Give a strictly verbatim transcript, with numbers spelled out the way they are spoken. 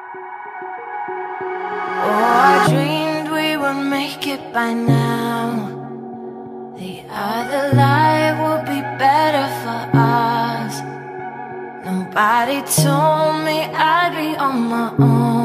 Oh, I dreamed we would make it by now. The other life would be better for us. Nobody told me I'd be on my own.